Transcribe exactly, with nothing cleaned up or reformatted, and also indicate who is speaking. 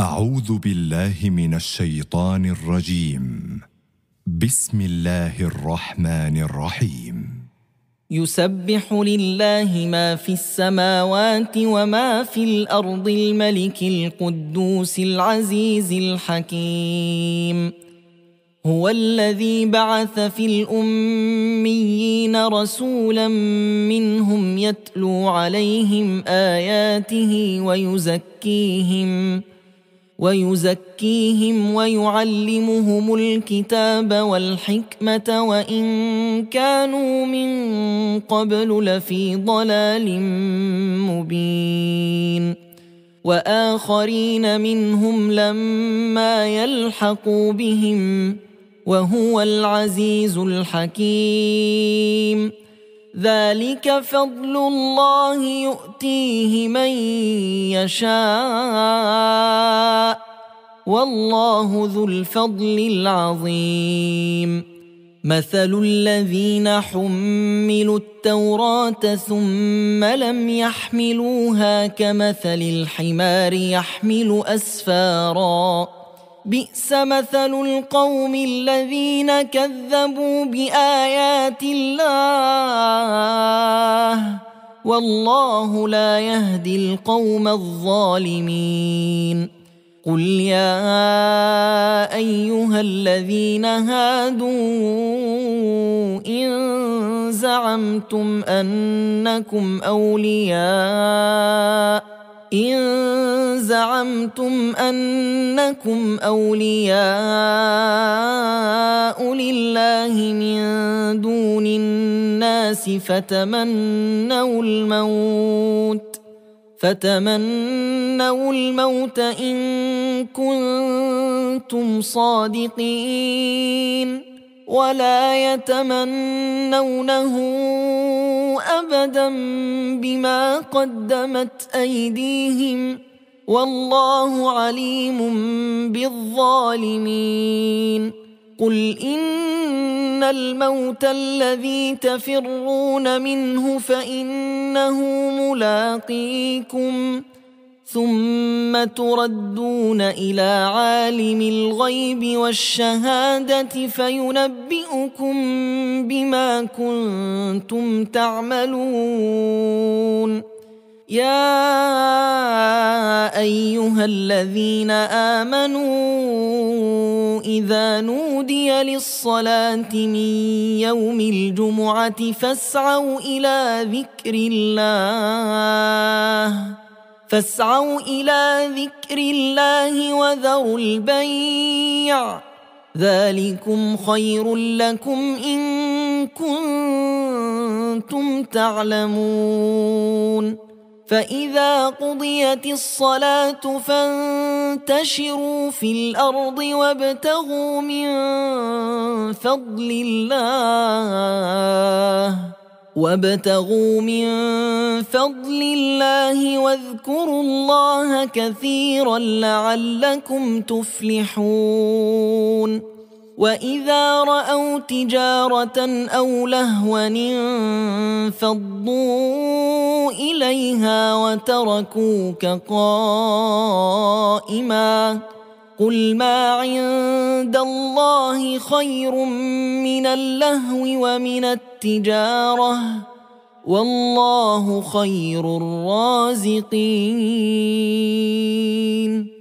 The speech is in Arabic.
Speaker 1: أعوذ بالله من الشيطان الرجيم. بسم الله الرحمن الرحيم.
Speaker 2: يسبح لله ما في السماوات وما في الأرض الملك القدوس العزيز الحكيم. هو الذي بعث في الأميين رسولا منهم يتلو عليهم آياته ويزكيهم ويزكيهم ويعلمهم الكتاب والحكمة وإن كانوا من قبل لفي ضلال مبين. وآخرين منهم لما يلحقوا بهم وهو العزيز الحكيم. ذلك فضل الله يؤتيه من يشاء والله ذو الفضل العظيم. مثل الذين حملوا التوراة ثم لم يحملوها كمثل الحمار يحمل أسفارا بئس مثل القوم الذين كذبوا بآيات الله والله لا يهدي القوم الظالمين. قل يا أيها الذين هادوا إن زعمتم أنكم أولياء إن زعمتم أنكم أولياء لله من دون الناس فتمنوا الموت فتمنوا الموت إن كنتم صادقين ولا يتمنونه أبدا بما قدمت أيديهم والله عليم بالظالمين. قل إن الموت الذي تفرون منه فإنه ملاقيكم ثم تردون إلى عالم الغيب والشهادة فينبئكم بما كنتم تعملون. يا أيها الذين آمنوا إذا نودي للصلاة من يوم الجمعة فاسعوا إلى ذكر الله فاسعوا إلى ذكر الله وذروا البيع ذلكم خير لكم إن كنتم تعلمون. فإذا قضيت الصلاة فانتشروا في الأرض وابتغوا من فضل الله وابتغوا من فضل الله واذكروا الله كثيرا لعلكم تفلحون. وإذا رأوا تجارة أو لهوا انفضوا إليها وتركوك قائما قل ما عند الله خير من اللهو ومن التجارة والله خير الرازقين.